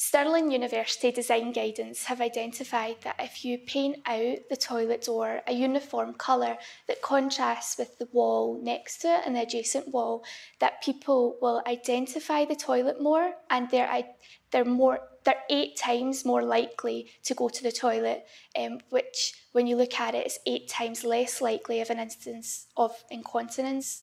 Stirling University design guidance have identified that if you paint out the toilet door a uniform colour that contrasts with the wall next to it and the adjacent wall, that people will identify the toilet more, and they're 8 times more likely to go to the toilet, which when you look at it is 8 times less likely of an instance of incontinence.